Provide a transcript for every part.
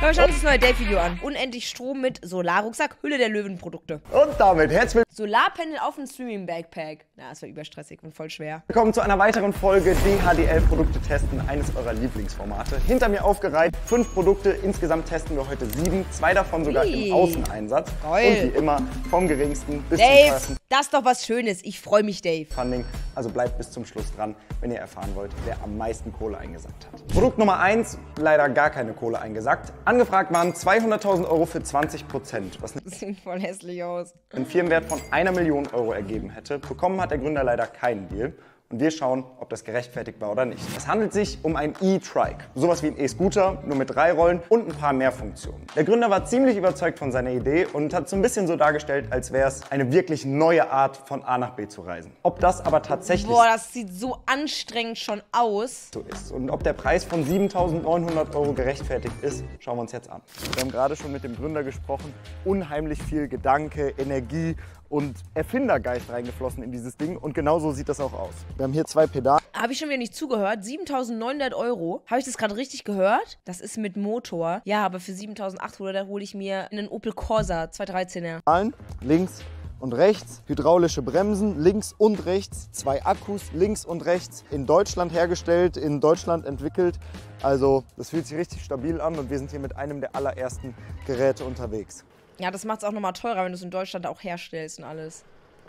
wir schauen uns das neue Dave-Video an. Unendlich Strom mit Solarrucksack, Hülle der Löwen-Produkte. Und damit herzlich Solarpanel auf dem Streaming-Backpack. Na, das war überstressig und voll schwer. willkommen zu einer weiteren Folge DHDL-Produkte testen, eines eurer Lieblingsformate. Hinter mir aufgereiht 5 Produkte, insgesamt testen wir heute 7, 2 davon sogar im Außeneinsatz. Geil. Und wie immer vom geringsten bis zum Dave, teuersten das ist doch was Schönes. Ich freue mich, Dave. Funding. Also bleibt bis zum Schluss dran, wenn ihr erfahren wollt, wer am meisten Kohle eingesackt hat. Produkt Nummer 1, leider gar keine Kohle eingesackt. Angefragt waren 200.000 Euro für 20%, was Das sieht voll hässlich aus. einen Firmenwert von 1 Million Euro ergeben hätte. Bekommen hat der Gründer leider keinen Deal. Und wir schauen, ob das gerechtfertigt war oder nicht. Es handelt sich um ein E-Trike. Sowas wie ein E-Scooter, nur mit 3 Rollen und ein paar mehr Funktionen. Der Gründer war ziemlich überzeugt von seiner Idee und hat so ein bisschen so dargestellt, als wäre es eine wirklich neue Art, von A nach B zu reisen. Ob das aber tatsächlich Boah, das sieht so anstrengend schon aus. so ist und ob der Preis von 7.900 Euro gerechtfertigt ist, schauen wir uns jetzt an. Wir haben gerade schon mit dem Gründer gesprochen. Unheimlich viel Gedanke, Energie und Erfindergeist reingeflossen in dieses Ding und genau so sieht das auch aus. Wir haben hier 2 Pedale. Habe ich schon wieder nicht zugehört. 7.900 Euro. Habe ich das gerade richtig gehört? Das ist mit Motor. Ja, aber für 7.800 hole ich mir einen Opel Corsa 213er. Links und rechts, hydraulische Bremsen, links und rechts, 2 Akkus, links und rechts, in Deutschland hergestellt, in Deutschland entwickelt. Also das fühlt sich richtig stabil an und wir sind hier mit einem der allerersten Geräte unterwegs. Ja, das macht es auch nochmal teurer, wenn du es in Deutschland auch herstellst und alles.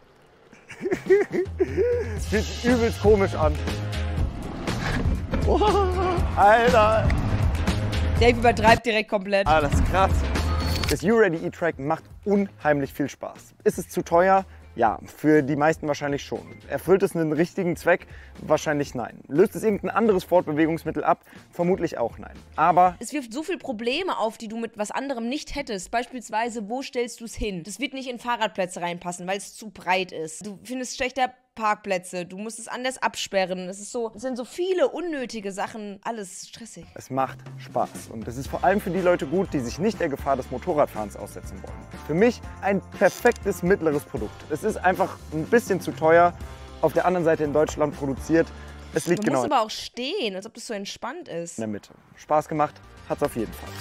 Es fühlt sich übelst komisch an. Oh, Alter! Dave übertreibt direkt komplett. Ah, das ist krass. Das U-Ready E-Trike macht unheimlich viel Spaß. Ist es zu teuer? Ja, für die meisten wahrscheinlich schon. Erfüllt es einen richtigen Zweck? Wahrscheinlich nein. Löst es irgendein anderes Fortbewegungsmittel ab? Vermutlich auch nein. Aber Es wirft so viele Probleme auf, die du mit was anderem nicht hättest. Beispielsweise, wo stellst du es hin? Das wird nicht in Fahrradplätze reinpassen, weil es zu breit ist. Du findest schlechter Parkplätze, du musst es anders absperren. Es sind so viele unnötige Sachen, alles stressig. es macht Spaß. Und es ist vor allem für die Leute gut, die sich nicht der Gefahr des Motorradfahrens aussetzen wollen. Für mich ein perfektes mittleres Produkt. Es ist einfach ein bisschen zu teuer. Auf der anderen Seite in Deutschland produziert. Es liegt Du genau musst in aber auch stehen, als ob das so entspannt ist. der Mitte. Spaß gemacht hat es auf jeden Fall.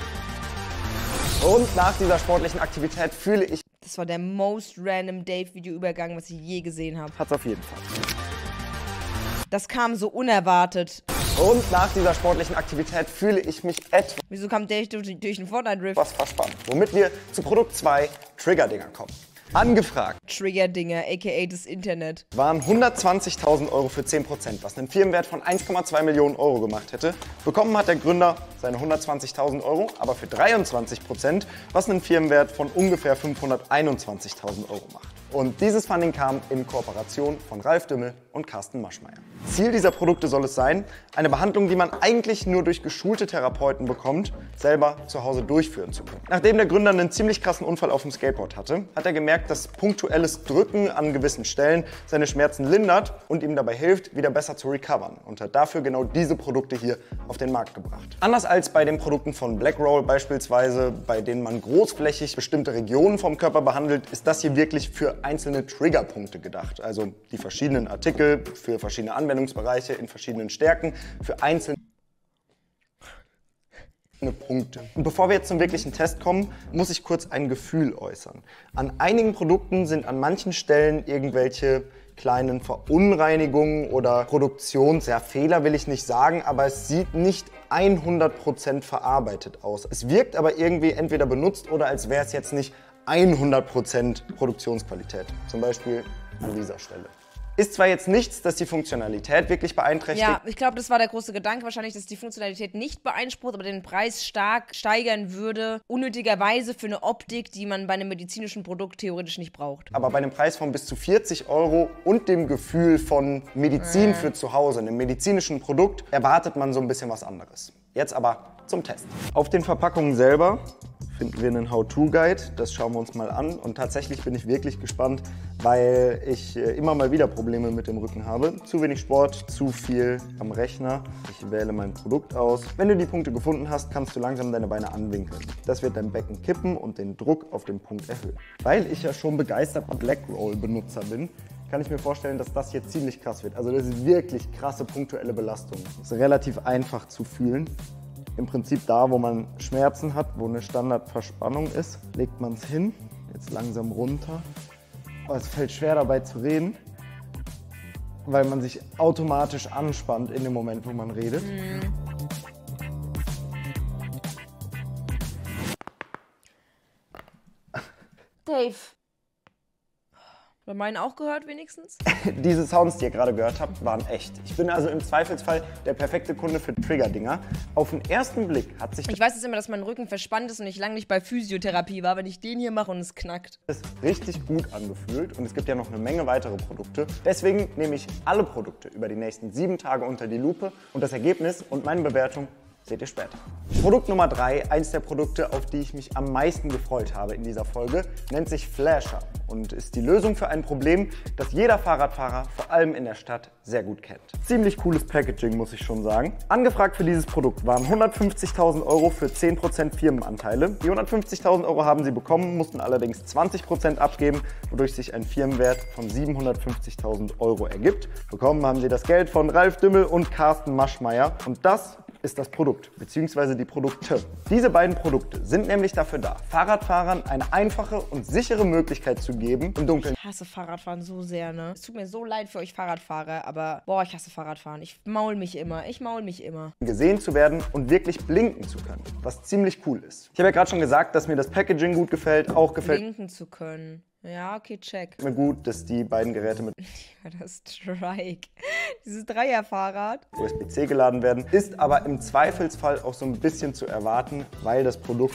Und nach dieser sportlichen Aktivität fühle ich Das war der most random Dave-Video-Übergang, was ich je gesehen habe. hat's auf jeden Fall. Das kam so unerwartet. Und nach dieser sportlichen Aktivität fühle ich mich Wieso kam Dave durch den Fortnite-Rift? etwas verspannt. Womit wir zu Produkt 2, Trigger-Dinger kommen. Angefragt Trigger-Dinger, aka das Internet. waren 120.000 Euro für 10%, was einen Firmenwert von 1,2 Millionen Euro gemacht hätte. Bekommen hat der Gründer seine 120.000 Euro, aber für 23%, was einen Firmenwert von ungefähr 521.000 Euro macht. Und dieses Funding kam in Kooperation von Ralf Dümmel und Carsten Maschmeyer. Ziel dieser Produkte soll es sein, eine Behandlung, die man eigentlich nur durch geschulte Therapeuten bekommt, selber zu Hause durchführen zu können. Nachdem der Gründer einen ziemlich krassen Unfall auf dem Skateboard hatte, hat er gemerkt, dass punktuelles Drücken an gewissen Stellen seine Schmerzen lindert und ihm dabei hilft, wieder besser zu recovern und hat dafür genau diese Produkte hier auf den Markt gebracht. Anders als bei den Produkten von Blackroll beispielsweise, bei denen man großflächig bestimmte Regionen vom Körper behandelt, ist das hier wirklich für einzelne Triggerpunkte gedacht. Also die verschiedenen Artikel für verschiedene Anwendungsbereiche in verschiedenen Stärken, für einzelne Punkte. Und bevor wir jetzt zum wirklichen Test kommen, muss ich kurz ein Gefühl äußern. An einigen Produkten sind an manchen Stellen irgendwelche kleinen Verunreinigungen oder Fehler will ich nicht sagen, aber es sieht nicht 100% verarbeitet aus. Es wirkt aber irgendwie entweder benutzt oder als wäre es jetzt nicht 100% Produktionsqualität. Zum Beispiel an dieser Stelle. Ist zwar jetzt nichts, das die Funktionalität wirklich beeinträchtigt. Ja, ich glaube, das war der große Gedanke wahrscheinlich, dass die Funktionalität nicht beansprucht, aber den Preis stark steigern würde, unnötigerweise für eine Optik, die man bei einem medizinischen Produkt theoretisch nicht braucht. Aber bei einem Preis von bis zu 40 Euro und dem Gefühl von Medizin für zu Hause, einem medizinischen Produkt, erwartet man so ein bisschen was anderes. Jetzt aber zum Test. Auf den Verpackungen selber finden wir einen How-To-Guide. Das schauen wir uns mal an. Und tatsächlich bin ich wirklich gespannt, weil ich immer mal wieder Probleme mit dem Rücken habe. Zu wenig Sport, zu viel am Rechner. Ich wähle mein Produkt aus. Wenn du die Punkte gefunden hast, kannst du langsam deine Beine anwinkeln. Das wird dein Becken kippen und den Druck auf den Punkt erhöhen. Weil ich ja schon begeisterter Blackroll-Benutzer bin, kann ich mir vorstellen, dass das hier ziemlich krass wird. Also das ist wirklich krasse punktuelle Belastung. Das ist relativ einfach zu fühlen. Im Prinzip da, wo man Schmerzen hat, wo eine Standardverspannung ist, legt man es hin, jetzt langsam runter. Aber es fällt schwer dabei zu reden, weil man sich automatisch anspannt in dem Moment, wo man redet. Dave. Oder meinen auch gehört wenigstens? Diese Sounds, die ihr gerade gehört habt, waren echt. Ich bin also im Zweifelsfall der perfekte Kunde für Trigger-Dinger. Auf den ersten Blick hat sich Ich weiß jetzt immer, dass mein Rücken verspannt ist und ich lange nicht bei Physiotherapie war, wenn ich den hier mache und es knackt. das richtig gut angefühlt und es gibt ja noch eine Menge weitere Produkte. Deswegen nehme ich alle Produkte über die nächsten 7 Tage unter die Lupe und das Ergebnis und meine Bewertung seht ihr später. Produkt Nummer 3, eins der Produkte, auf die ich mich am meisten gefreut habe in dieser Folge, nennt sich Flasher und ist die Lösung für ein Problem, das jeder Fahrradfahrer, vor allem in der Stadt, sehr gut kennt. Ziemlich cooles Packaging, muss ich schon sagen. Angefragt für dieses Produkt waren 150.000 Euro für 10% Firmenanteile. Die 150.000 Euro haben sie bekommen, mussten allerdings 20% abgeben, wodurch sich ein Firmenwert von 750.000 Euro ergibt. Bekommen haben sie das Geld von Ralf Dümmel und Carsten Maschmeyer und das ist das Produkt bzw. die Produkte. Diese beiden Produkte sind nämlich dafür da, Fahrradfahrern eine einfache und sichere Möglichkeit zu geben, im Dunkeln. Ich hasse Fahrradfahren so sehr, ne? Es tut mir so leid für euch Fahrradfahrer, aber boah, ich hasse Fahrradfahren. Ich maul mich immer. Gesehen zu werden und wirklich blinken zu können, was ziemlich cool ist. Ich habe ja gerade schon gesagt, dass mir das Packaging gut gefällt, auch gefällt Blinken zu können. Ja, okay, check. mir gut, dass die beiden Geräte mit Das Strike. Dieses Dreierfahrrad. USB-C geladen werden, ist aber im Zweifelsfall auch so ein bisschen zu erwarten, weil das Produkt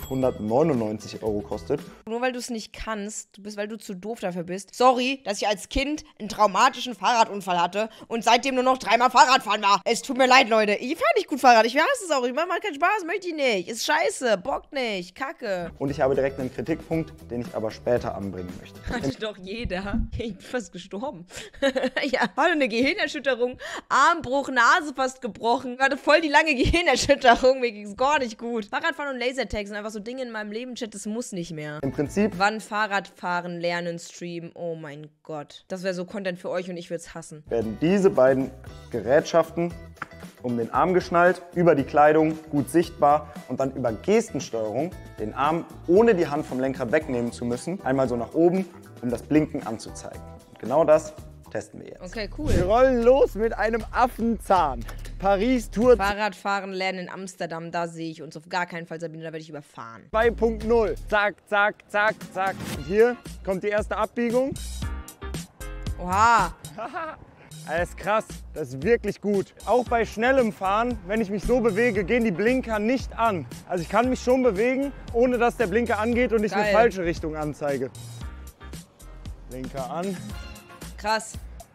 199 Euro kostet. Nur weil du es nicht kannst, weil du zu doof dafür bist. Sorry, dass ich als Kind einen traumatischen Fahrradunfall hatte und seitdem nur noch 3-mal Fahrradfahren war. Es tut mir leid, Leute. Ich fahre nicht gut Fahrrad. Ich hasse es auch. Ich mache mal keinen Spaß, möchte ich nicht. Ist scheiße, bockt nicht, kacke. Und ich habe direkt einen Kritikpunkt, den ich aber später anbringen möchte. Hatte doch jeder. Ich bin fast gestorben. Ja, hatte eine Gehirnerschütterung, Armbruch, Nase fast gebrochen. Hatte voll die lange Gehirnerschütterung, mir ging's gar nicht gut. Fahrradfahren und Lasertags sind einfach so Dinge in meinem Leben, Chat, das muss nicht mehr. Im Prinzip Wann Fahrradfahren lernen, Stream, oh mein Gott. Das wäre so Content für euch und ich würde es hassen. werden diese beiden Gerätschaften um den Arm geschnallt, über die Kleidung, gut sichtbar und dann über Gestensteuerung den Arm ohne die Hand vom Lenkrad wegnehmen zu müssen, einmal so nach oben, um das Blinken anzuzeigen. Und genau das testen wir jetzt. Okay, Wir cool. rollen los mit einem Affenzahn. Paris Tour Fahrradfahren lernen in Amsterdam, da sehe ich uns auf gar keinen Fall, Sabine, da werde ich überfahren. 2.0. Zack, zack, zack, zack. Und hier kommt die erste Abbiegung. Oha. Das ist krass, das ist wirklich gut. Auch bei schnellem Fahren, wenn ich mich so bewege, gehen die Blinker nicht an. Also ich kann mich schon bewegen, ohne dass der Blinker angeht und ich eine Geil. falsche Richtung anzeige. Blinker an Krass.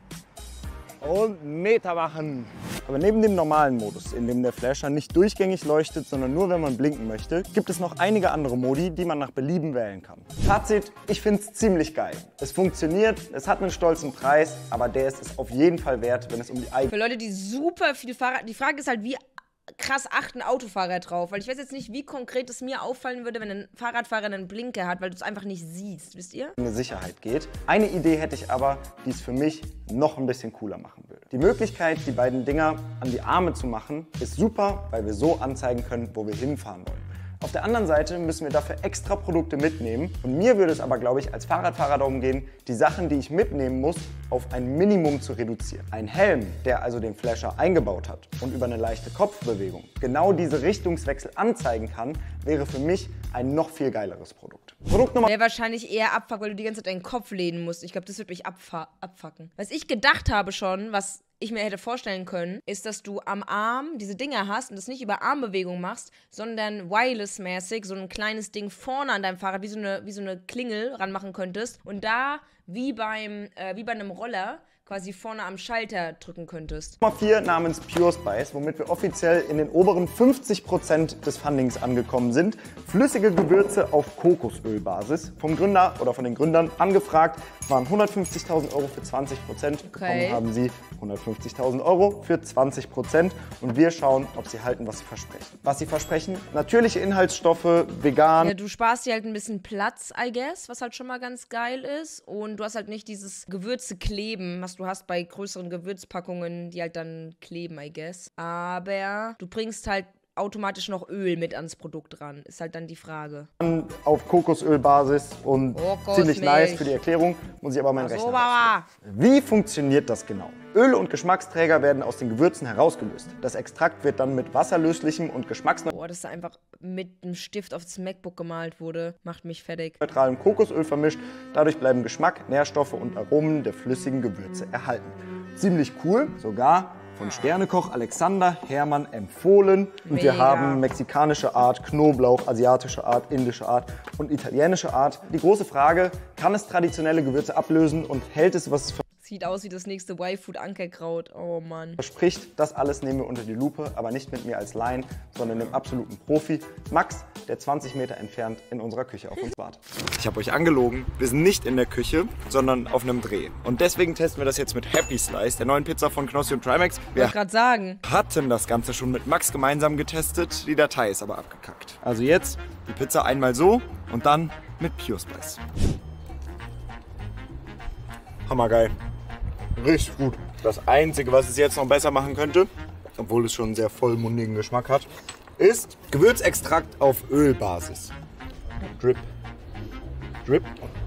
und Meter machen. Aber neben dem normalen Modus, in dem der Flasher nicht durchgängig leuchtet, sondern nur wenn man blinken möchte, gibt es noch einige andere Modi, die man nach Belieben wählen kann. Fazit, ich finde es ziemlich geil. Es funktioniert, es hat einen stolzen Preis, aber der ist es auf jeden Fall wert, wenn es um die eigene Für Leute, die super viel Fahrrad... Die Frage ist halt, wie krass achten Autofahrer drauf. Weil ich weiß jetzt nicht, wie konkret es mir auffallen würde, wenn ein Fahrradfahrer einen Blinker hat, weil du es einfach nicht siehst. Wisst ihr? Sicherheit geht. Eine Idee hätte ich aber, die es für mich noch ein bisschen cooler machen würde. Die Möglichkeit, die beiden Dinger an die Arme zu machen, ist super, weil wir so anzeigen können, wo wir hinfahren wollen. Auf der anderen Seite müssen wir dafür extra Produkte mitnehmen und mir würde es aber, glaube ich, als Fahrradfahrer darum gehen, die Sachen, die ich mitnehmen muss, auf ein Minimum zu reduzieren. Ein Helm, der also den Flasher eingebaut hat und über eine leichte Kopfbewegung genau diese Richtungswechsel anzeigen kann, wäre für mich ein noch viel geileres Produkt. Produkt Nummer Wäre wahrscheinlich eher Abfuck, weil du die ganze Zeit deinen Kopf lehnen musst. Ich glaube, das wird mich abfucken. Was ich gedacht habe schon, was ich mir hätte vorstellen können, ist, dass du am Arm diese Dinger hast und das nicht über Armbewegung machst, sondern wireless-mäßig so ein kleines Ding vorne an deinem Fahrrad, wie so eine Klingel ranmachen könntest und da wie bei einem Roller quasi vorne am Schalter drücken könntest. Nummer 4 namens Pure Spice, womit wir offiziell in den oberen 50% des Fundings angekommen sind. Flüssige Gewürze auf Kokosölbasis. Vom Gründer oder von den Gründern angefragt, waren 150.000 Euro für 20%. Okay. Bekommen haben sie 150.000 Euro für 20%. Und wir schauen, ob sie halten, was sie versprechen. Was sie versprechen? Natürliche Inhaltsstoffe, vegan. Ja, du sparst dir halt ein bisschen Platz, I guess, was halt schon mal ganz geil ist. Und du hast halt nicht dieses Gewürze kleben, was du hast bei größeren Gewürzpackungen, die halt dann kleben, I guess. Aber du bringst halt automatisch noch Öl mit ans Produkt ran? Ist halt dann die Frage. Auf Kokosölbasis und ziemlich nice für die Erklärung, muss ich aber meinen Rechner Baba. Wie funktioniert das genau? Öle und Geschmacksträger werden aus den Gewürzen herausgelöst. Das Extrakt wird dann mit wasserlöslichem und Boah, dass da einfach mit einem Stift auf das MacBook gemalt wurde, macht mich fertig. geschmacksneutralem Kokosöl vermischt. Dadurch bleiben Geschmack, Nährstoffe und Aromen der flüssigen Gewürze erhalten. Ziemlich cool, sogar von Sternekoch Alexander Herrmann empfohlen. Und wir Mega. haben mexikanische Art, Knoblauch, asiatische Art, indische Art und italienische Art. Die große Frage, kann es traditionelle Gewürze ablösen und hält es, was es Sieht aus wie das nächste Y-Food-Ankerkraut. Oh Mann. verspricht? Das alles nehmen wir unter die Lupe, aber nicht mit mir als Laien, sondern dem absoluten Profi, Max, der 20 Meter entfernt in unserer Küche auf uns wartet. Ich habe euch angelogen, wir sind nicht in der Küche, sondern auf einem Dreh. Und deswegen testen wir das jetzt mit Happy Slice, der neuen Pizza von Knossi und Trimax. Ich Wir wollte gerade sagen. hatten das Ganze schon mit Max gemeinsam getestet, die Datei ist aber abgekackt. Also jetzt die Pizza einmal so und dann mit Pure Spice. Hammergeil. Richtig gut. Das Einzige, was es jetzt noch besser machen könnte, obwohl es schon einen sehr vollmundigen Geschmack hat, ist Gewürzextrakt auf Ölbasis. Drip. Drip.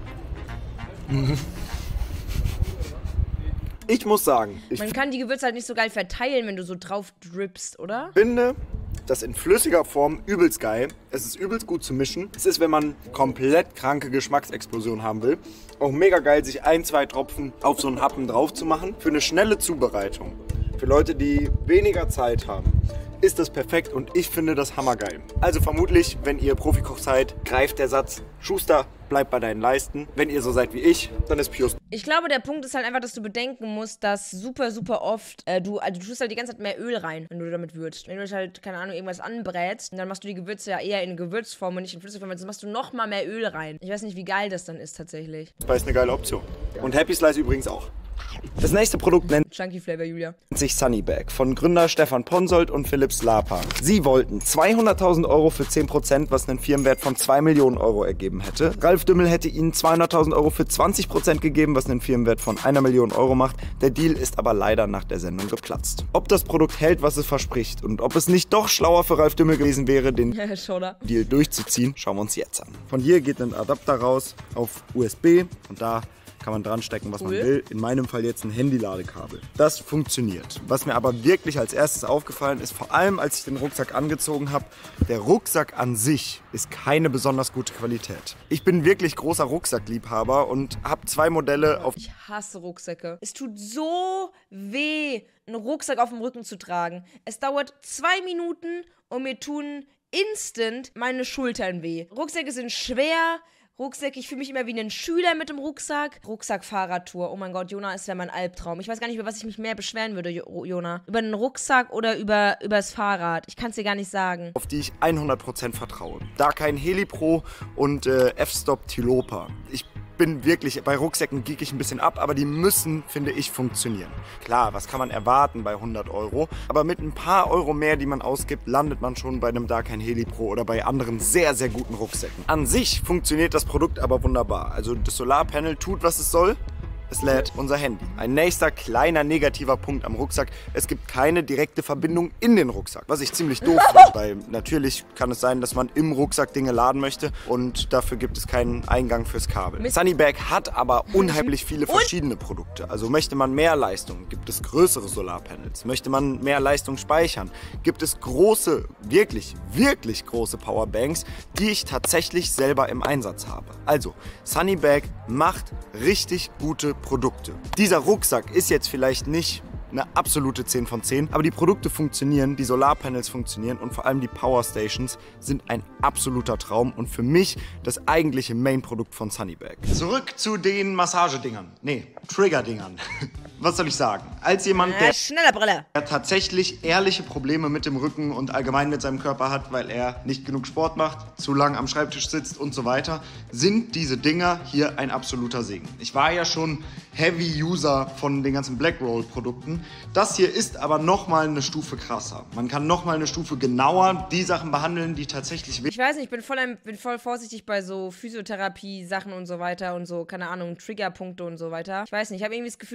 Ich muss sagen, ich Man kann die Gewürze halt nicht so geil verteilen, wenn du so drauf drippst, oder? finde das in flüssiger Form übelst geil. Es ist übelst gut zu mischen. Es ist, wenn man komplett kranke Geschmacksexplosion haben will, auch mega geil, sich 1-2 Tropfen auf so einen Happen drauf zu machen. Für eine schnelle Zubereitung. Für Leute, die weniger Zeit haben, ist das perfekt und ich finde das hammergeil. Also vermutlich, wenn ihr Profikoch seid, greift der Satz, Schuster, bleib bei deinen Leisten. Wenn ihr so seid wie ich, dann ist Pure. Ich glaube, der Punkt ist halt einfach, dass du bedenken musst, dass super, super oft du tust halt die ganze Zeit mehr Öl rein, wenn du damit würzt. Wenn du halt, keine Ahnung, irgendwas anbrätst, dann machst du die Gewürze ja eher in Gewürzform und nicht in Flüssigform, weil sonst machst du noch mal mehr Öl rein. Ich weiß nicht, wie geil das dann ist tatsächlich. Spice ist eine geile Option. Und Happy Slice übrigens auch. Das nächste Produkt nennt Chunky Flavor, Julia. sich Sunnybag von Gründer Stefan Ponsold und Philipp Slapa. Sie wollten 200.000 Euro für 10%, was einen Firmenwert von 2 Millionen Euro ergeben hätte. Ralf Dümmel hätte ihnen 200.000 Euro für 20% gegeben, was einen Firmenwert von 1 Million Euro macht. Der Deal ist aber leider nach der Sendung geplatzt. Ob das Produkt hält, was es verspricht und ob es nicht doch schlauer für Ralf Dümmel gewesen wäre, den Schoder. Deal durchzuziehen, schauen wir uns jetzt an. Von hier geht ein Adapter raus auf USB und da kann man dran stecken, was man will. In meinem Fall jetzt ein Handy-Ladekabel. Das funktioniert. Was mir aber wirklich als erstes aufgefallen ist, vor allem als ich den Rucksack angezogen habe, der Rucksack an sich ist keine besonders gute Qualität. Ich bin wirklich großer Rucksackliebhaber und habe 2 Modelle auf Ich hasse Rucksäcke. Es tut so weh, einen Rucksack auf dem Rücken zu tragen. Es dauert 2 Minuten und mir tun instant meine Schultern weh. Rucksäcke sind schwer. Rucksäcke, ich fühle mich immer wie ein Schüler mit dem Rucksack. Rucksack-Fahrradtour. Oh mein Gott, Jona, es wäre mein Albtraum. Ich weiß gar nicht, über was ich mich mehr beschweren würde, Jona. Über den Rucksack oder über das Fahrrad. Ich kann es dir gar nicht sagen. die ich 100% vertraue. Da kein Helipro und F-Stop Tilopa. Ich bin wirklich, bei Rucksäcken geek ich ein bisschen ab, aber die müssen, finde ich, funktionieren. Klar, was kann man erwarten bei 100 Euro? Aber mit ein paar Euro mehr, die man ausgibt, landet man schon bei einem Dark Helipro oder bei anderen sehr, sehr guten Rucksäcken. An sich funktioniert das Produkt aber wunderbar. Also das Solarpanel tut, was es soll. Es lädt unser Handy. Ein nächster kleiner negativer Punkt am Rucksack. Es gibt keine direkte Verbindung in den Rucksack, was ich ziemlich doof finde, weil natürlich kann es sein, dass man im Rucksack Dinge laden möchte und dafür gibt es keinen Eingang fürs Kabel. Sunnybag hat aber unheimlich viele verschiedene Produkte. Also möchte man mehr Leistung, gibt es größere Solarpanels. Möchte man mehr Leistung speichern, gibt es große, wirklich, wirklich große Powerbanks, die ich tatsächlich selber im Einsatz habe. Also, Sunnybag macht richtig gute Produkte. Dieser Rucksack ist jetzt vielleicht nicht eine absolute 10 von 10, aber die Produkte funktionieren, die Solarpanels funktionieren und vor allem die Powerstations sind ein absoluter Traum und für mich das eigentliche Main-Produkt von Sunnybag. Zurück zu den Massagedingern. Nee, Triggerdingern. Was soll ich sagen? Als jemand, der Schneller Brille. tatsächlich ehrliche Probleme mit dem Rücken und allgemein mit seinem Körper hat, weil er nicht genug Sport macht, zu lang am Schreibtisch sitzt und so weiter, sind diese Dinger hier ein absoluter Segen. Ich war ja schon Heavy-User von den ganzen Blackroll-Produkten. Das hier ist aber nochmal eine Stufe krasser. Man kann nochmal eine Stufe genauer die Sachen behandeln, die tatsächlich Ich weiß nicht, ich bin voll vorsichtig bei so Physiotherapie-Sachen und so weiter und so, keine Ahnung, Triggerpunkte und so weiter. Ich weiß nicht, ich habe irgendwie das Gefühl, ich würde das nicht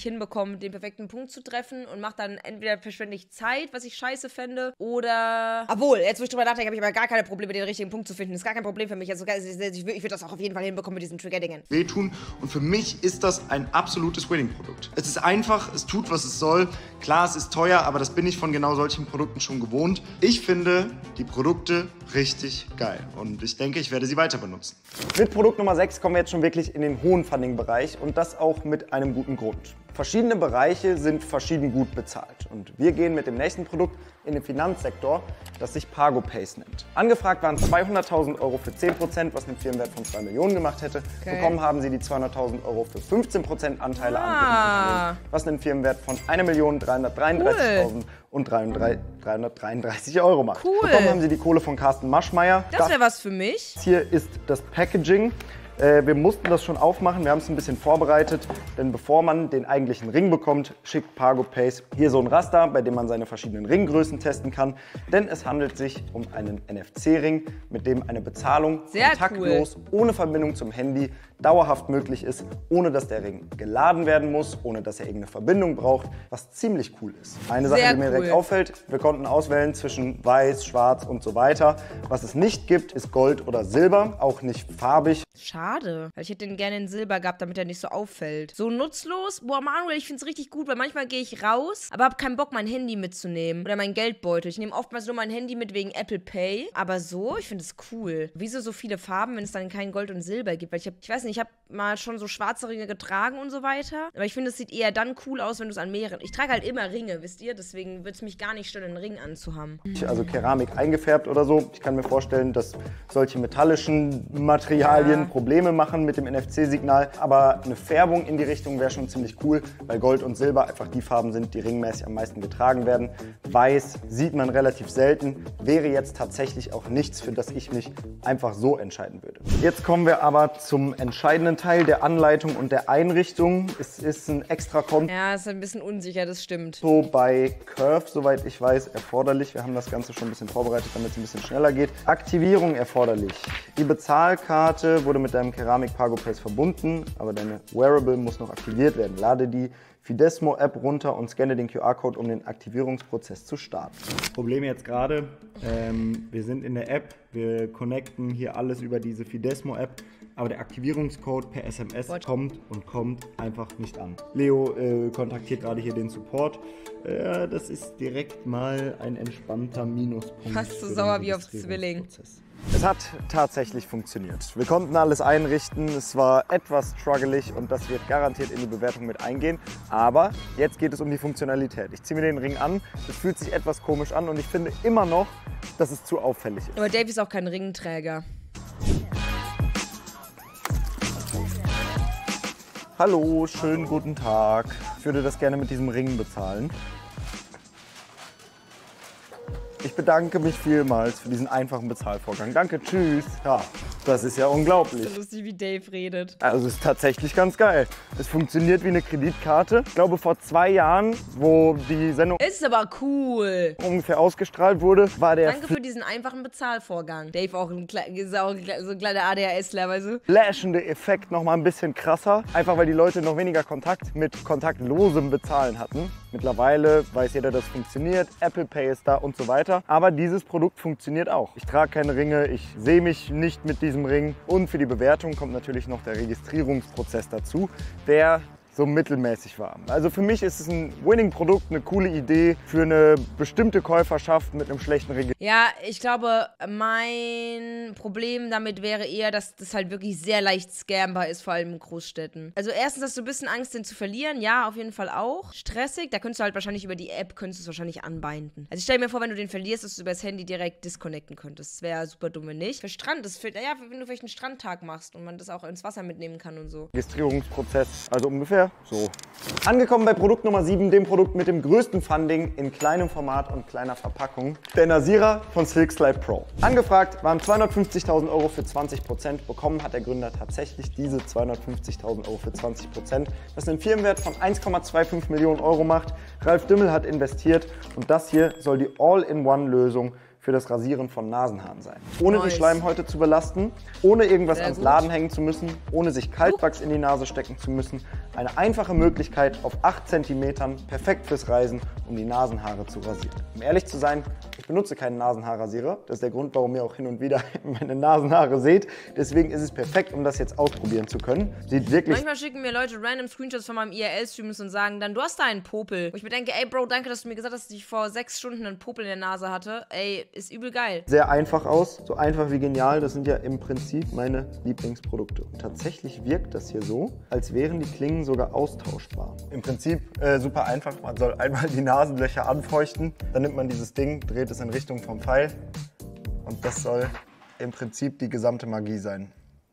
hinbekomme, den perfekten Punkt zu treffen und mache dann entweder verschwende ich Zeit, was ich scheiße fände, oder... Obwohl, jetzt wo ich drüber nachdenke, habe ich aber gar keine Probleme, den richtigen Punkt zu finden. Das ist gar kein Problem für mich. Also ich würde das auch auf jeden Fall hinbekommen mit diesen Trigger-Dingen. Wehtun und für mich ist das ein absolutes Winning-Produkt. Es ist einfach, es tut, was es soll. Klar, es ist teuer, aber das bin ich von genau solchen Produkten schon gewohnt. Ich finde die Produkte richtig geil und ich denke, ich werde sie weiter benutzen. Mit Produkt Nummer 6 kommen wir jetzt schon wirklich in den hohen Funding-Bereich und das auch mit einem guten Grund. Verschiedene Bereiche sind verschieden gut bezahlt und wir gehen mit dem nächsten Produkt in den Finanzsektor, das sich PagoPace nennt. Angefragt waren 200.000 Euro für 10%, was einen Firmenwert von 2 Millionen gemacht hätte. Okay. Bekommen haben sie die 200.000 Euro für 15% Anteile an ihrem Unternehmen, was einen Firmenwert von 1.333.333 Euro macht. Cool. Bekommen haben sie die Kohle von Carsten Maschmeyer. Das wäre was für mich. Hier ist das Packaging. Wir mussten das schon aufmachen, wir haben es ein bisschen vorbereitet, denn bevor man den eigentlichen Ring bekommt, schickt PagoPace hier so ein Raster, bei dem man seine verschiedenen Ringgrößen testen kann, denn es handelt sich um einen NFC-Ring, mit dem eine Bezahlung kontaktlos, ohne Verbindung zum Handy, dauerhaft möglich ist, ohne dass der Ring geladen werden muss, ohne dass er irgendeine Verbindung braucht, was ziemlich cool ist. Eine Sache, die mir direkt auffällt, wir konnten auswählen zwischen weiß, schwarz und so weiter. Was es nicht gibt, ist Gold oder Silber, auch nicht farbig. Schade, weil ich hätte den gerne in Silber gehabt, damit er nicht so auffällt. So nutzlos? Boah, Manuel, ich find's richtig gut, weil manchmal gehe ich raus, aber habe keinen Bock, mein Handy mitzunehmen oder mein Geldbeutel. Ich nehme oftmals nur mein Handy mit wegen Apple Pay, aber so, ich finde es cool. Wieso so viele Farben, wenn es dann kein Gold und Silber gibt? Weil ich weiß nicht, ich habe mal schon so schwarze Ringe getragen und so weiter, aber ich finde, es sieht eher dann cool aus, wenn du es an mehreren... Ich trage halt immer Ringe, wisst ihr? Deswegen würde es mich gar nicht stören, einen Ring anzuhaben. Also Keramik eingefärbt oder so. Ich kann mir vorstellen, dass solche metallischen Materialien Probleme machen mit dem NFC-Signal, aber eine Färbung in die Richtung wäre schon ziemlich cool, weil Gold und Silber einfach die Farben sind, die ringmäßig am meisten getragen werden. Weiß sieht man relativ selten, wäre jetzt tatsächlich auch nichts, für das ich mich einfach so entscheiden würde. Jetzt kommen wir aber zum entscheidenden Teil der Anleitung und der Einrichtung. Es ist ein extra Konto. Ja, ist ein bisschen unsicher, das stimmt. So bei Curve, soweit ich weiß, erforderlich. Wir haben das Ganze schon ein bisschen vorbereitet, damit es ein bisschen schneller geht. Aktivierung erforderlich. Die Bezahlkarte wurde mit deinem Keramik PagoPace verbunden, aber deine Wearable muss noch aktiviert werden. Lade die Fidesmo-App runter und scanne den QR-Code, um den Aktivierungsprozess zu starten. Problem jetzt gerade, wir sind in der App, wir connecten hier alles über diese Fidesmo-App, aber der Aktivierungscode per SMS kommt einfach nicht an. Leo kontaktiert gerade hier den Support. Das ist direkt mal ein entspannter Minuspunkt. Fast so sauer wie auf Zwilling. Es hat tatsächlich funktioniert. Wir konnten alles einrichten, es war etwas struggelig und das wird garantiert in die Bewertung mit eingehen. Aber jetzt geht es um die Funktionalität. Ich ziehe mir den Ring an, es fühlt sich etwas komisch an und ich finde immer noch, dass es zu auffällig ist. Aber Dave ist auch kein Ringträger. Hallo, schönen guten Tag. Ich würde das gerne mit diesem Ring bezahlen. Ich bedanke mich vielmals für diesen einfachen Bezahlvorgang. Danke, tschüss. Ja, das ist ja unglaublich. So lustig, wie Dave redet. Also es ist tatsächlich ganz geil. Es funktioniert wie eine Kreditkarte. Ich glaube, vor 2 Jahren, wo die Sendung ist aber cool. ungefähr ausgestrahlt wurde, war der Danke für diesen einfachen Bezahlvorgang. Dave auch ist auch so ein kleiner ADHSler, weißt du? flashende Effekt noch mal ein bisschen krasser. Einfach weil die Leute noch weniger Kontakt mit kontaktlosem Bezahlen hatten. Mittlerweile weiß jeder, dass es funktioniert. Apple Pay ist da und so weiter. Aber dieses Produkt funktioniert auch. Ich trage keine Ringe, ich sehe mich nicht mit diesem Ring. Und für die Bewertung kommt natürlich noch der Registrierungsprozess dazu, der so mittelmäßig war. Also für mich ist es ein Winning-Produkt, eine coole Idee für eine bestimmte Käuferschaft mit einem schlechten Register. Ja, ich glaube, mein Problem damit wäre eher, dass das halt wirklich sehr leicht scambar ist, vor allem in Großstädten. Also erstens hast du ein bisschen Angst, den zu verlieren. Ja, auf jeden Fall auch. Stressig, da könntest du halt wahrscheinlich über die App, könntest du es wahrscheinlich anbinden. Also ich stelle mir vor, wenn du den verlierst, dass du über das Handy direkt disconnecten könntest. Das wäre super dumm, wenn nicht. Für Strand, wenn du vielleicht einen Strandtag machst und man das auch ins Wasser mitnehmen kann und so. Registrierungsprozess, also ungefähr so. Angekommen bei Produkt Nummer 7, dem Produkt mit dem größten Funding in kleinem Format und kleiner Verpackung, der Nasira von Silkslide Pro. Angefragt waren 250.000 Euro für 20%, bekommen hat der Gründer tatsächlich diese 250.000 Euro für 20%, was einen Firmenwert von 1,25 Millionen Euro macht. Ralf Dümmel hat investiert und das hier soll die All-in-One-Lösung für das Rasieren von Nasenhaaren sein. Ohne die Nice. Schleimhäute zu belasten, ohne irgendwas Sehr ans gut. Laden hängen zu müssen, ohne sich Kaltwachs in die Nase stecken zu müssen. Eine einfache Möglichkeit auf 8 cm, perfekt fürs Reisen, um die Nasenhaare zu rasieren. Um ehrlich zu sein, ich benutze keinen Nasenhaarrasierer. Das ist der Grund, warum ihr auch hin und wieder meine Nasenhaare seht. Deswegen ist es perfekt, um das jetzt ausprobieren zu können. Sieht wirklich... Manchmal schicken mir Leute random Screenshots von meinem IRL-Stream und sagen dann, du hast da einen Popel. Wo ich mir denke, ey Bro, danke, dass du mir gesagt hast, dass ich vor 6 Stunden einen Popel in der Nase hatte. Ey, ist übel geil. sehr einfach aus, so einfach wie genial. Das sind ja im Prinzip meine Lieblingsprodukte. Und tatsächlich wirkt das hier so, als wären die Klingen sogar austauschbar. Im Prinzip super einfach. Man soll einmal die Nasenlöcher anfeuchten, dann nimmt man dieses Ding, dreht es in Richtung vom Pfeil und das soll im Prinzip die gesamte Magie sein.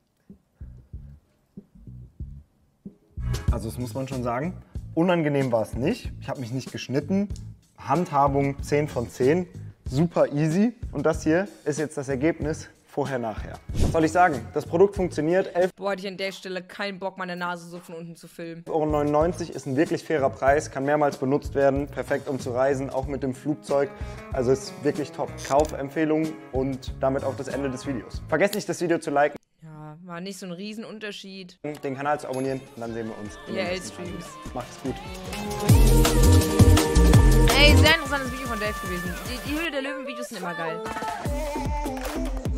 Also das muss man schon sagen. Unangenehm war es nicht. Ich habe mich nicht geschnitten. Handhabung 10 von 10. Super easy. Und das hier ist jetzt das Ergebnis vorher, nachher. Was soll ich sagen? Das Produkt funktioniert. 11,99 Boah, hätte ich an der Stelle keinen Bock, meine Nase so von unten zu filmen. € ist ein wirklich fairer Preis, kann mehrmals benutzt werden, perfekt um zu reisen, auch mit dem Flugzeug. Also ist wirklich top. Kaufempfehlung und damit auch das Ende des Videos. Vergesst nicht, das Video zu liken, Ja, war nicht so ein Riesenunterschied. den Kanal zu abonnieren und dann sehen wir uns. in den nächsten IRL-Streams. Videos. Macht's gut. Ey, sehr interessantes Video von Dave gewesen. Die Höhle der Löwen-Videos sind immer geil.